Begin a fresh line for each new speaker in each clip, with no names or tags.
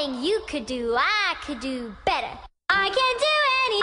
Everything you could do, I could do better. I can't do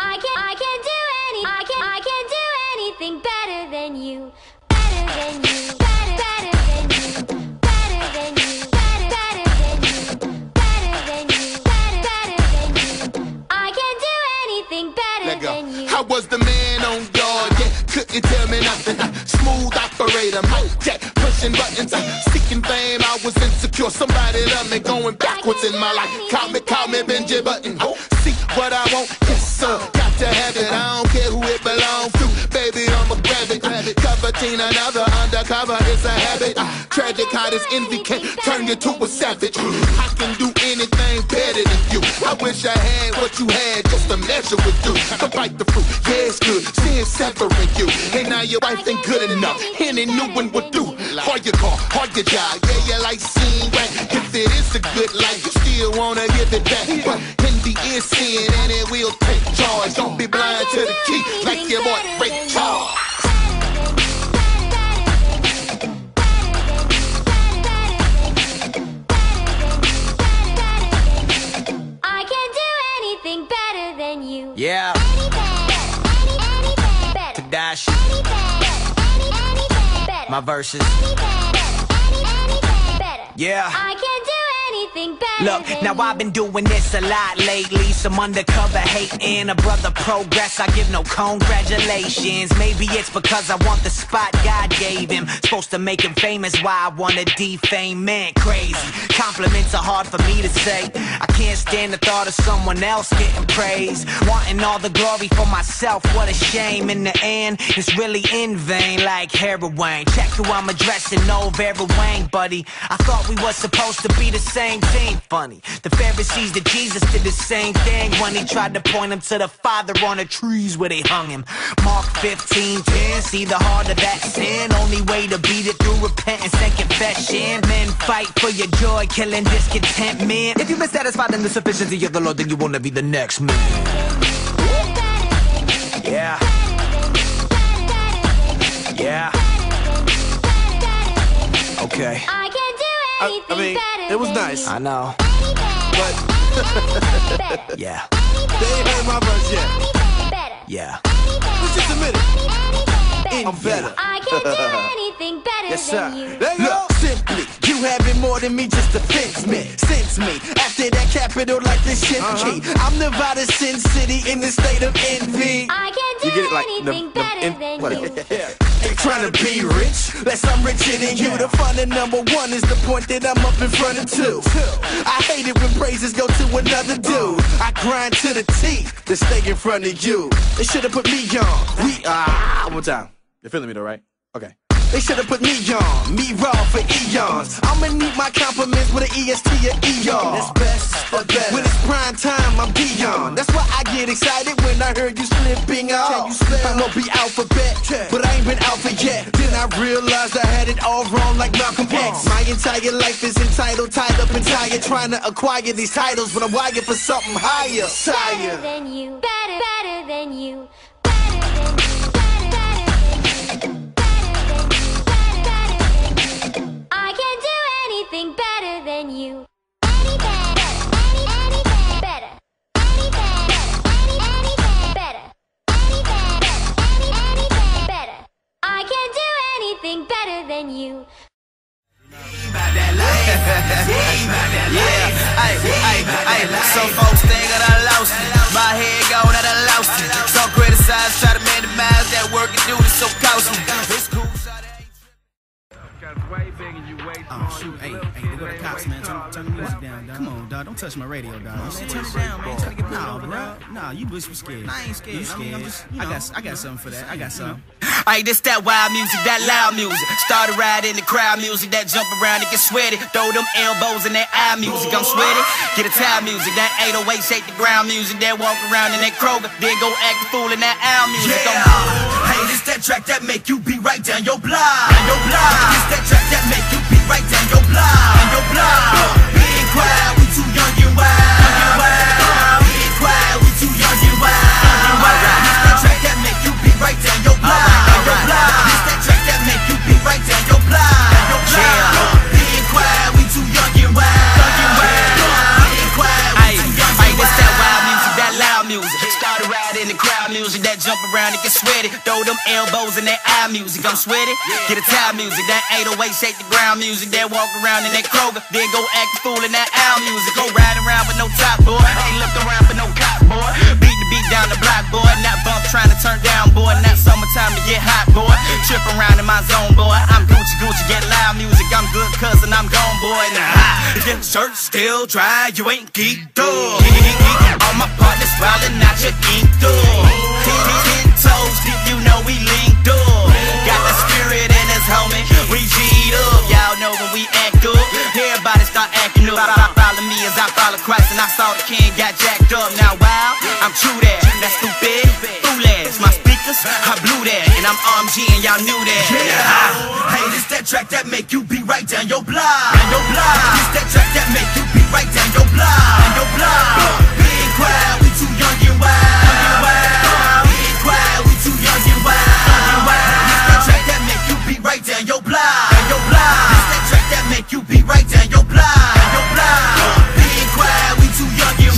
anything better than you. Better than you. Better than you. Better than you. Better than you. Better than you. Better than you. I can't do anything better than you.
I was the man on guard, yeah, couldn't tell me nothing. Smooth operator, mic check, pushing buttons. Seeking fame, I was insecure. Somebody love me, going backwards in my life. Call me Benji Button. See what I want, yes sir. Got to have it, I don't care who it belongs to. Baby, I'ma grab it. Coveting another undercover, it's a habit. Tragic how this envy can turn you to a savage. I can do anything better than you. I wish I had what you had just to measure with you. So bite the fruit, yeah it's good, seeing separate you. And now your wife ain't good enough, any new one would do. Or your car, or your job, yeah you like seeing right. If it is a good life, you still wanna give it back. But envy is sin and it will take charge. Don't be blind to the key like your boy Ray Charles.
I can't do anything better than you.
Yeah. Dash. My verses. Yeah.
I can't do anything better.
Look, now I've been doing this a lot lately. Some undercover hating, a brother progress. I give no congratulations. Maybe it's because I want the spot God gave him. Supposed to make him famous, why I wanna defame man. Crazy. Compliments are hard for me to say. I can't stand the thought of someone else getting praise. Wanting all the glory for myself, what a shame. In the end, it's really in vain, like heroin. Check who I'm addressing, no Vera Wang, buddy. I thought we were supposed to be the same team. Funny, the Pharisees to Jesus did the same thing when he tried to point him to the Father on the trees where they hung him. Mark 15:10, see the heart of that sin. Only way to beat it through repentance and confession. Men fight for your joy, killing discontentment. If you've been satisfied in the sufficiency of the Lord, then you wanna be the next man. Yeah. Yeah. Okay.
I can't do anything
I mean,
better
it was
than
nice.
you.
I know.
But
Yeah.
they ain't heard my verse yet.
Better.
Yeah.
Let's just admit it. I'm better.
I can't do anything better
Yes, sir.
than you.
There you go.
Look, simply, you having more than me just offends me. Sense me, after that capital like the shit key. I'm Nevada Sin City in the state of envy.
I can't do
You get it like
anything better than
whatever.
you.
Yeah.
Ain't trying to be rich, less I'm richer than you. The fun of number one is the point that I'm up in front of two. I hate it when praises go to another dude. I grind to the teeth to stay in front of you. They should've put me on.
One more time. You're feeling me though, right? Okay.
They should've put me on, me raw for eons. I'ma need my compliments with an EST or ER.
That's best for best.
When it's prime time, I'm Dion. That's why I get excited when I heard you slipping
Can
off.
you spell?
I'ma be alphabet, but I ain't been alpha yet. Then I realized I had it all wrong like Malcolm X. My entire life is entitled, tied up and tired, trying to acquire these titles, but I'm wired for something higher.
Better
Sire.
than you. Better than you. I can't do anything better than you. Better. I can't do anything better than you.
Some folks think that I lost it. My head gone, that I lost it. Some criticize, try to minimize that work and do this so costly. It's cool.
Oh shoot, hey, they go to cops, man. Turn the music down, dog. Come on, dog. Don't touch my radio, dog. Turn it down, man. Trying to get nah, bro. Nah, you scared. I ain't scared. You scared? I'm just, I got something for that. I got something.
Hey, this that wild music, that loud music. Started riding the crowd music, that jump around and get sweaty. Throw them elbows in that eye music, I'm sweaty. Get a towel music, that 808 shake the ground music. That walk around in that Kroger, then go act the fool in that owl music.
Yeah. Hey, this that track that make you be right down your block. This that track that make you be right down your block. Being quiet, we too young and wild. Being quiet, we too young and wild. This that track that make you be right down your block. This that track that make you be right down your block. Being quiet, we too young and wild. Being quiet.
jump around and get sweaty. Throw them elbows in that eye music, I'm sweaty. Get a tie music, that 808 shake the ground music. Then walk around in that Kroger, then go act a fool in that owl music. Go ride around with no top, boy. Ain't look around for no cop, boy. Beat the beat down the block, boy. Not bump trying to turn down, boy. Not summertime to get hot, boy. Trip around in my zone, boy. I'm Gucci, Gucci, get loud music. I'm good cousin, I'm gone, boy. Nah, if your shirt still dry, you ain't geeked up. All my partners wildin' out your ink door. 10 toes deep, you know we linked up. Got the spirit in us, homie. We G'd up. Y'all know when we act up, everybody start acting up. Follow me as I follow Christ, and I saw the king got jacked up. Now wow, I'm true that. That's stupid, fool ass. My speakers, I blew that, and I'm RMG, and y'all knew that.
Yeah. Hey, this that track that make you be right down your block. This that track that make you be right down your block. Big crowd, we too young and wild. Big crowd, we too young and wild. This that track that make you be right down your block. This that track that make you be right down your block. Big crowd, we too young and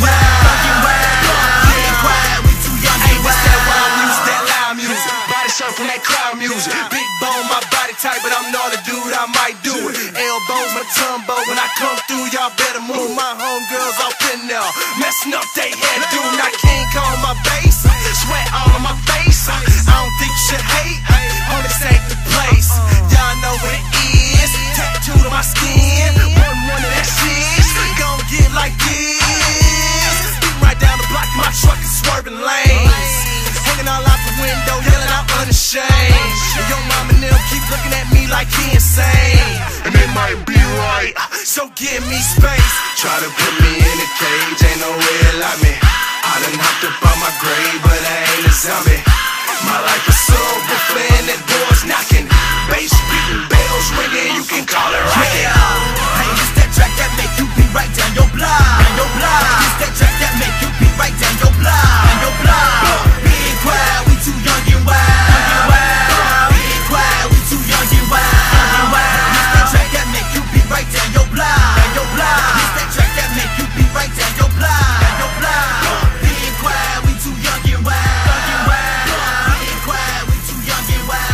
wild. Big crowd, we too young and wild.
That wild music, that loud music. Body surf from that crowd music. Big bone, my body type, but I'm not a dude, I might do it. Elbows, my tumbo, when I come through, y'all better move. My homegirls off in there, messing up they head, dude. I can't call my bass, sweat all on my face. I don't think you should hate, on this ain't the place. Y'all know what it is, tattooed on my skin. One of that shit, gon' get like this. Beat right down the block, my truck is swerving lanes. Hanging all out the window, yelling out unashamed. And your mom and them keep looking at me like he insane. And they might be right, so give me space. Try to put me in a cage, ain't no way like me. I done hopped up on my grave, but I ain't a zombie. My life is subwoofer and that door's knocking. Bass beating, bells ringing, you can call it rockin'.
Hey, this that track that make you be right down your block. This that track that make you be right down your block. Big crowd, we too young and wild. Big crowd, we too young and wild. This that track that make you be right down your block. This that track that make you be right down your block. Big crowd, we too young and wild. Big crowd, we too young and wild.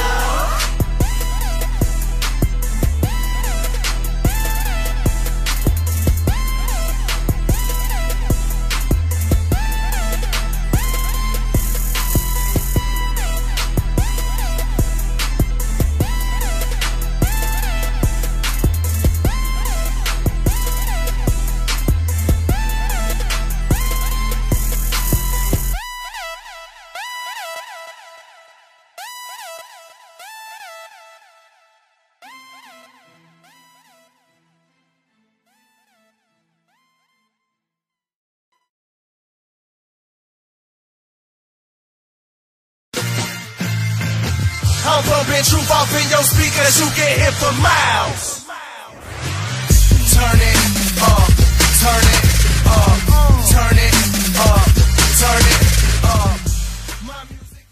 I'm bumping truth off in your speaker that you can hear for miles. Turn it up, turn it up, turn it up, turn it up. My music.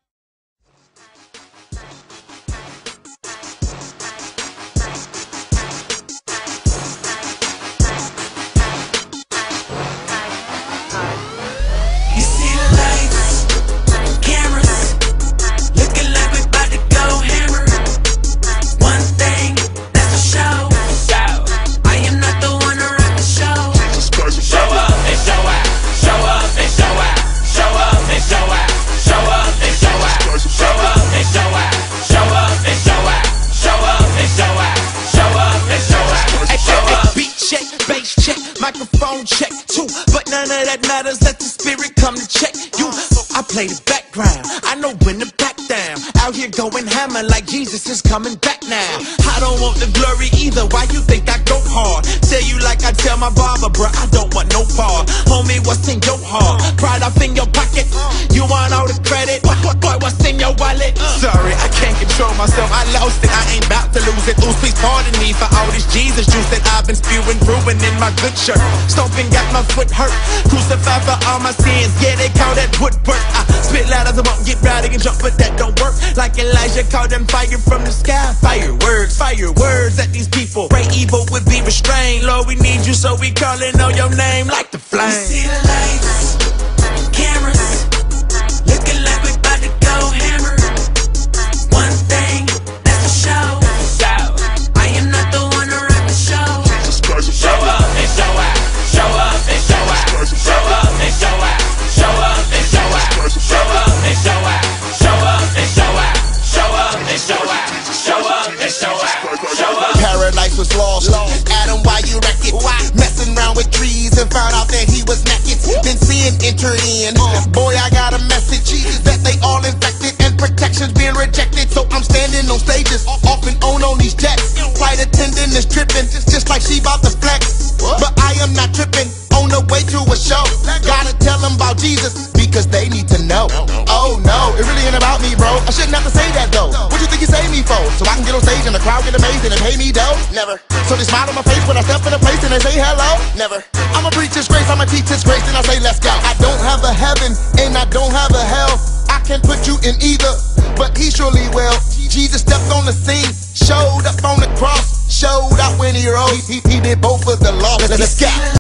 You see the lights, cameras, looking like we about to go hammer. One thing, that's for sure. I am not the one to rock the show.
Show up and show out. Show up and show out. Show up and show out. Show up and show out. Show up and show out. Show up and show out. Show up and show out. Show up and show out. Show up.
Beat check, bass check, microphone check too. But none of that matters, let the spirit come to check you. I play the background, I know when to back down. Out here going hammer like Jesus is coming back now. I don't want the glory either, why you think I go hard? Tell you like I tell my barber, bruh, I don't want no part. Homie, what's in your heart? Pride off in your pocket, you want all the credit? Boy, what's in your wallet? Sorry, I can't control myself, I lost it, I ain't about to lose it. Ooh, please pardon me for all this Jesus juice that I've been spewing, brewing in my good shirt. Stomping got my foot hurt, crucified for all my sins, yeah, they call that woodwork. I spit loud as I won't get rowdy and jump, but that don't work. Like Elijah called them fire from the sky. Fire words at these people. Pray evil would be restrained. Lord, we need you, so we calling on your name like the flame.
You see the lights, cameras, looking like
on stages, off and on these jets. Flight attendant is tripping, just like she bout to flex. But I am not tripping, on the way to a show. Gotta tell them about Jesus, because they need to know. Oh no, it really ain't about me, bro. I shouldn't have to say that though. What you think you saved me for? So I can get on stage and the crowd get amazed and they pay me dough? Never. So they smile on my face when I step in a place and they say hello? Never. I'ma preach His grace, I'ma teach His grace, and I say let's go. I don't have a heaven and I don't have a hell. I can put you in either, but He surely will. Jesus stepped on the scene, showed up on the cross, showed out when He rose. He did both for the lost. Let's go.